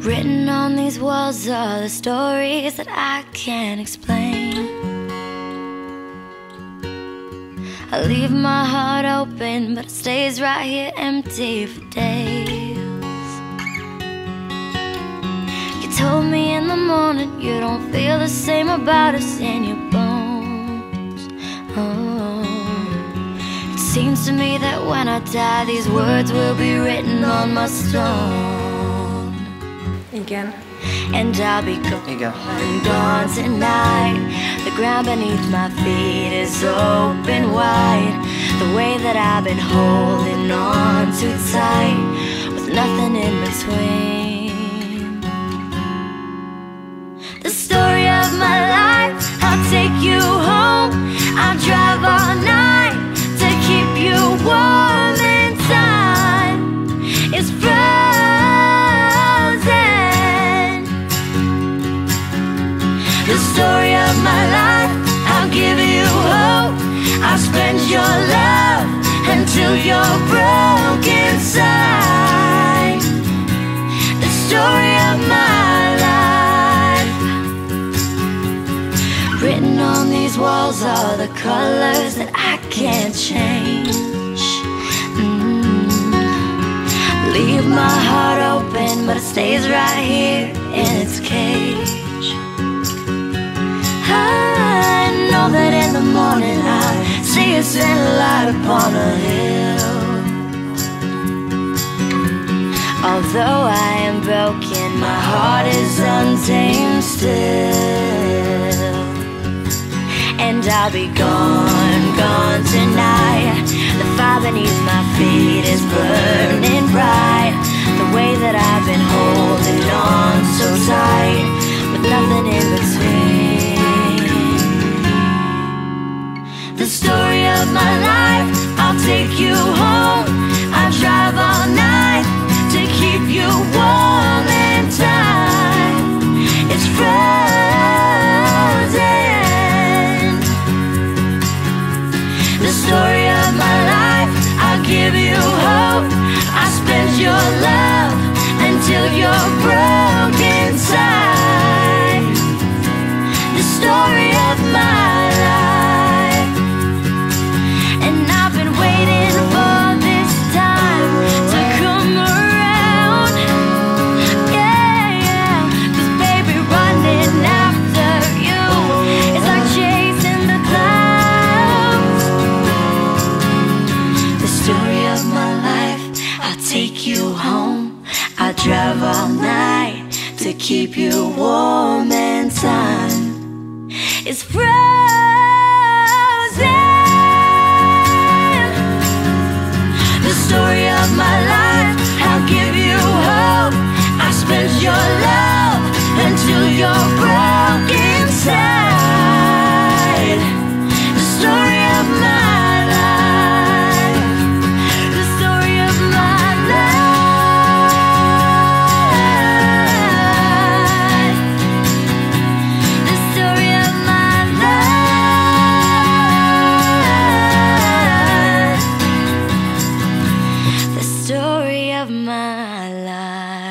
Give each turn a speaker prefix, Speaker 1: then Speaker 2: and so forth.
Speaker 1: Written on these walls are the stories that I can't explain. I leave my heart open, but it stays right here empty for days. You told me in the morning you don't feel the same about us in your bones. Oh, it seems to me that when I die, these words will be written on my stone.
Speaker 2: Igen.
Speaker 1: And I'll be gone tonight. The ground beneath my feet is open wide. The way that I've been holding on too tight, with nothing in between. The story of my life, I'll take you home. I'll drive all night to keep you warm in time. It's frozen. The story of my life, I'll give you hope. I'll spend your love until you're broken inside. The story of my life. Written on these walls are the colors that I can't change. Leave my heart open, but it stays right here in its cage. I know that in the morning I see us in a light upon a hill. Although I am broken, my heart is untamed still. And I'll be gone tonight. The fire beneath my feet is burning bright. The way that I've been holding on so tight, with nothing in between. The story of my life, I'll take you home. I'll drive all night to keep you warm in time. It's frozen. The story of my life, I'll give you hope. I'll spend your love until you're broken inside. The story of my life. Drive all night to keep you warm in time. It's frozen. The story of my life, I'll give you hope. I'll spend your love until you're broken inside. The story of my life. The story of my life. Of my life.